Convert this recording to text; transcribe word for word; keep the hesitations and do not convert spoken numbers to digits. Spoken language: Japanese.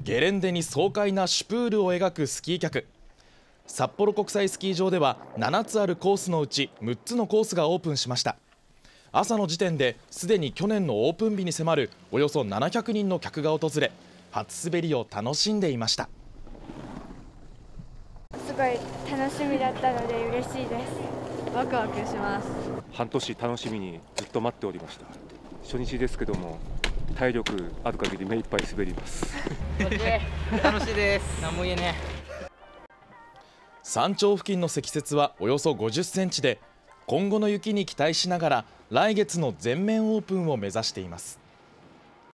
ゲレンデに爽快なシュプールを描くスキー客。札幌国際スキー場ではななつあるコースのうちむっつのコースがオープンしました。朝の時点ですでに去年のオープン日に迫るおよそななひゃくにんの客が訪れ、初滑りを楽しんでいました。 すごい楽しみだったので嬉しいです。ワクワクします。 半年楽しみにずっと待っておりました。初日ですけども体力ある限り目いっぱい滑ります楽しいです。何も言えねえ。 山頂付近の積雪はおよそごじゅっセンチで、今後の雪に期待しながら来月の全面オープンを目指しています。